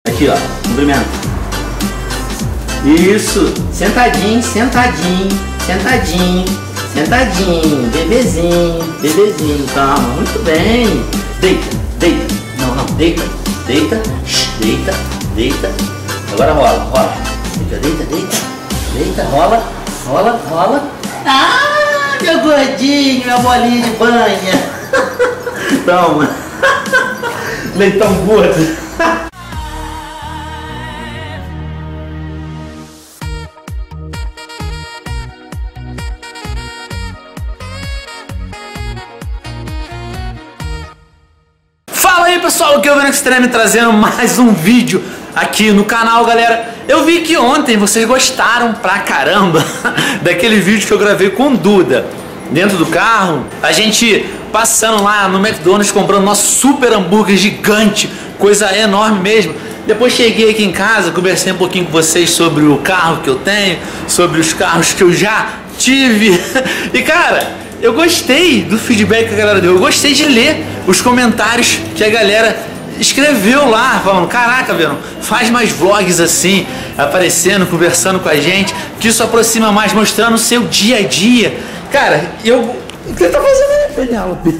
Aqui, ó, cumprimento. Isso, sentadinho, sentadinho, sentadinho, sentadinho, bebezinho, bebezinho, calma, muito bem. Deita, deita, não, deita, deita, deita, deita. Agora rola, rola. Deita, deita, deita, rola, rola, rola. Ah, meu gordinho, minha bolinha de banha. Toma. Leitão gordo. Fala aí pessoal, aqui é o Venom Extreme trazendo mais um vídeo aqui no canal, galera. Eu vi que ontem vocês gostaram pra caramba daquele vídeo que eu gravei com o Duda dentro do carro, a gente passando lá no McDonald's comprando nosso super hambúrguer gigante, coisa enorme mesmo. Depois cheguei aqui em casa, conversei um pouquinho com vocês sobre o carro que eu tenho, sobre os carros que eu já tive. E cara, eu gostei do feedback que a galera deu, eu gostei de ler os comentários que a galera escreveu lá, falando: caraca, Venom, faz mais vlogs assim, aparecendo, conversando com a gente, que isso aproxima mais, mostrando o seu dia a dia. Cara, o que você tá fazendo aí, Penélope?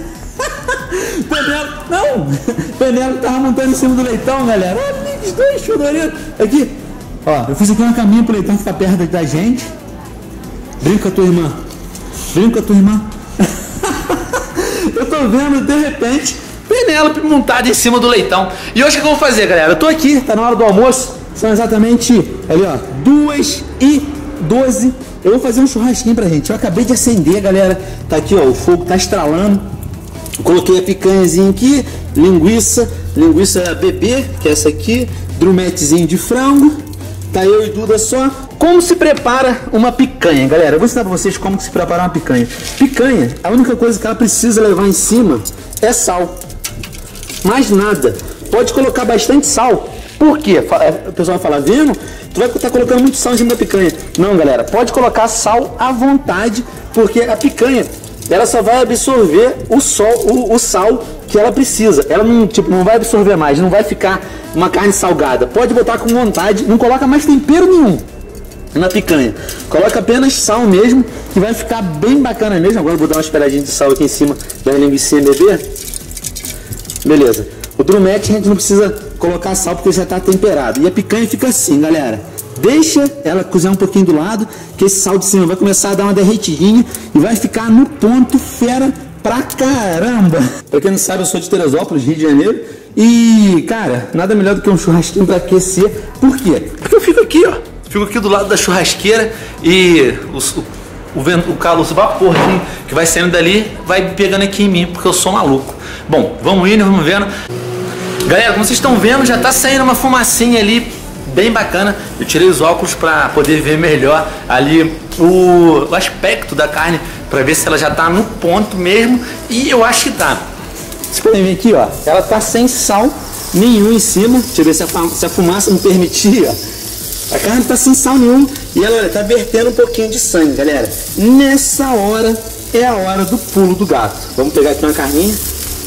Penélope tava montando em cima do leitão, galera. Olha os dois chororitos. Aqui, ó, eu fiz aqui uma caminha pro leitão ficar perto da gente. Brinca com a tua irmã. Brinca com a tua irmã. Eu tô vendo, de repente, Penélope montada em cima do leitão. E hoje o que eu vou fazer, galera? Eu tô aqui, tá na hora do almoço. São exatamente, ali ó, 2h12. Eu vou fazer um churrasquinho pra gente. Eu acabei de acender, galera. Tá aqui, ó, o fogo tá estralando. Coloquei a picanhazinha aqui, linguiça bebê, que é essa aqui, drumetezinho de frango. Tá eu e Duda só. Como se prepara uma picanha, galera? Eu vou ensinar pra vocês como se prepara uma picanha. Picanha, a única coisa que ela precisa levar em cima é sal. Mais nada. Pode colocar bastante sal. Por quê? O pessoal vai falar: Venom, tu vai estar colocando muito sal em cima da picanha. Não, galera, pode colocar sal à vontade, porque a picanha, ela só vai absorver o sal que ela precisa. Ela não vai absorver mais, não vai ficar uma carne salgada. Pode botar com vontade, não coloca mais tempero nenhum na picanha. Coloca apenas sal mesmo, que vai ficar bem bacana mesmo. Agora eu vou dar uma esperadinha de sal aqui em cima da linguiça bebê. Beleza. O drumete a gente não precisa colocar sal porque já está temperado. E a picanha fica assim, galera. Deixa ela cozinhar um pouquinho do lado, que esse sal de cima vai começar a dar uma derretidinha e vai ficar no ponto fera pra caramba. Pra quem não sabe, eu sou de Teresópolis, Rio de Janeiro. E, cara, nada melhor do que um churrasquinho pra aquecer. Por quê? Porque eu fico aqui, ó. Fico aqui do lado da churrasqueira e o calor, o vapor que vai saindo dali, vai pegando aqui em mim, porque eu sou maluco. Bom, vamos indo, vamos vendo. Galera, como vocês estão vendo, já tá saindo uma fumacinha ali bem bacana. Eu tirei os óculos para poder ver melhor ali o aspecto da carne, para ver se ela já tá no ponto mesmo, e eu acho que tá. Vocês podem ver aqui, ó, ela tá sem sal nenhum em cima. Deixa eu ver se a fumaça me permitir, ó. A carne tá sem sal nenhum e ela, olha, tá vertendo um pouquinho de sangue, galera. Nessa hora é a hora do pulo do gato. Vamos pegar aqui uma carninha.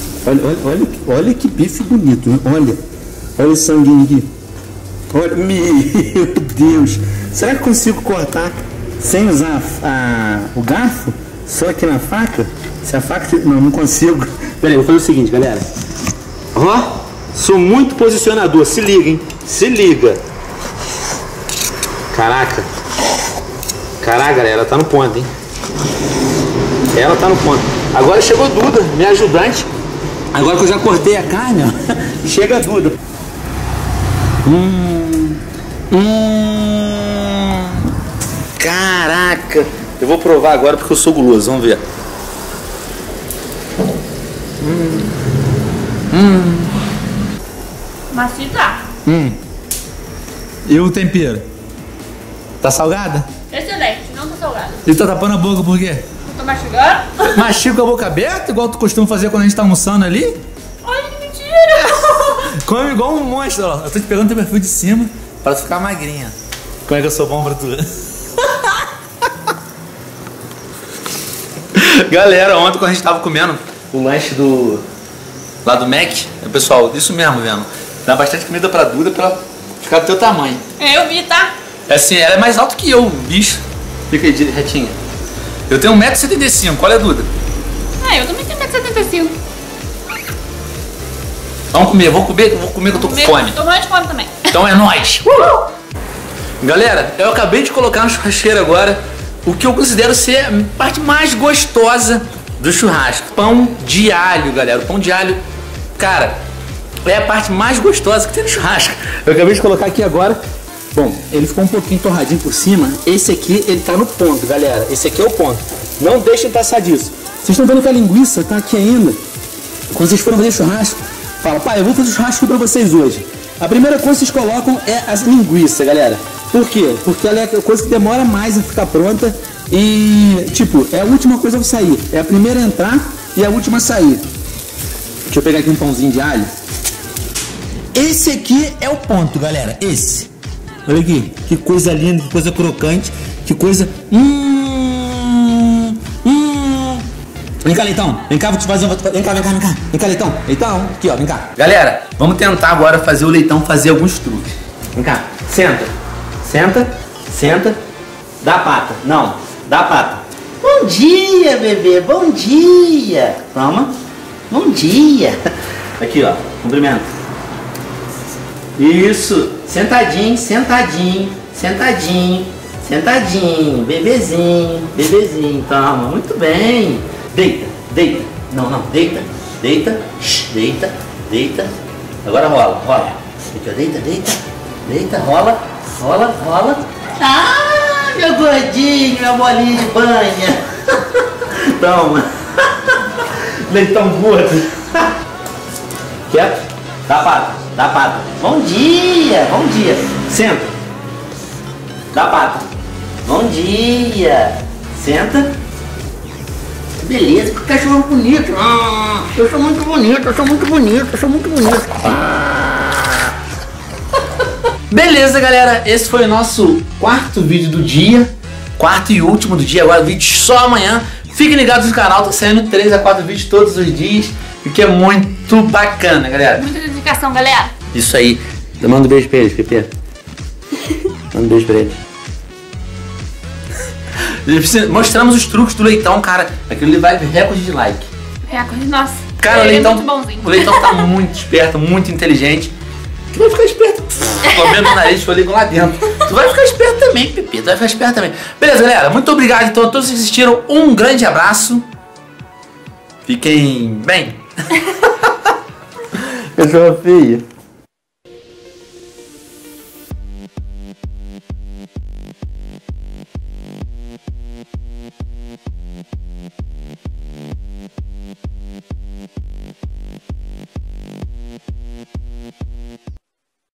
Olha que bife bonito, né? Olha o sanguinho aqui. Olha, meu Deus. Será que eu consigo cortar sem usar o garfo? Só aqui na faca? Se a faca... Não consigo. Pera aí, vou fazer o seguinte, galera. Ó, sou muito posicionador. Se liga, hein? Se liga. Caraca, galera, ela tá no ponto, hein? Ela tá no ponto. Agora chegou Duda, minha ajudante. Agora que eu já cortei a carne, ó, chega a Duda. Caraca, eu vou provar agora porque eu sou guloso, vamos ver. Macio tá. E o tempero? Tá salgada? Excelente, não tá salgada. E tu tá tapando a boca por quê? Tô mastigando? Mastiga com a boca aberta, igual tu costuma fazer quando a gente tá almoçando ali? Olha que mentira! Come igual um monstro, ó. Eu tô te pegando teu perfil de cima pra tu ficar magrinha. Como é que eu sou bom pra tu? Galera, ontem quando a gente tava comendo o lanche lá do Mac, pessoal, isso mesmo, vendo. Dá bastante comida pra Duda pra ela ficar do teu tamanho. Eu vi, tá? É assim, ela é mais alta que eu, bicho. Fica aí retinha. Eu tenho 1,75 m, olha a Duda. Eu também tenho 1,75 m. Vamos comer, vou comer que eu tô com fome. Tô morrendo de fome também. Então é nóis! Galera, eu acabei de colocar na churrasqueira agora o que eu considero ser a parte mais gostosa do churrasco. Pão de alho, galera. O pão de alho, cara, é a parte mais gostosa que tem no churrasco. Eu acabei de colocar aqui agora. Bom, ele ficou um pouquinho torradinho por cima. Esse aqui, ele tá no ponto, galera. Esse aqui é o ponto. Não deixem passar disso. Vocês estão vendo que a linguiça tá aqui ainda. Quando vocês forem fazer churrasco, fala, pai, eu vou fazer churrasco pra vocês hoje. A primeira coisa que vocês colocam é a linguiça, galera. Por quê? Porque ela é a coisa que demora mais a ficar pronta e, tipo, é a última coisa a sair. É a primeira a entrar e a última a sair. Deixa eu pegar aqui um pãozinho de alho. Esse aqui é o ponto, galera. Esse. Olha aqui. Que coisa linda, que coisa crocante, que coisa... Vem cá, Leitão. Vem cá, vou te fazer um... Vem cá. Vem cá, Leitão. Leitão, aqui, ó, vem cá. Galera, vamos tentar agora fazer o Leitão fazer alguns truques. Vem cá, senta. Senta. Dá a pata. Não, dá a pata. Bom dia, bebê. Bom dia. Toma. Bom dia. Aqui, ó. Cumprimento. Isso. Sentadinho. Bebezinho. Toma. Muito bem. Deita. Não. Deita. Deita. Agora rola. Aqui, ó. Deita. Rola. Ah, meu gordinho, minha bolinha de banha. Toma. Leitão gordo. Quieto. Dá a pata. Bom dia. Senta. Dá a pata. Bom dia. Senta. Beleza, que cachorro bonito. Eu sou muito bonito. Beleza, galera, esse foi o nosso quarto vídeo do dia. Quarto e último do dia, agora vídeo só amanhã. Fiquem ligados no canal, tá saindo 3 a 4 vídeos todos os dias, o que é muito bacana, galera. Muita dedicação, galera. Isso aí. Manda um beijo pra eles, Pepe. Manda um beijo pra eles. Mostramos os truques do Leitão, cara. Aquilo ali vai recorde de like. Recorde, nossa. Cara, o Leitão, é muito bonzinho. O Leitão tá muito esperto, muito inteligente. Tu vai ficar esperto. Tô vendo o nariz, foi lá dentro. Tu vai ficar esperto também, Pepe. Beleza, galera. Muito obrigado então a todos que assistiram. Um grande abraço. Fiquem bem. Cachorro feio.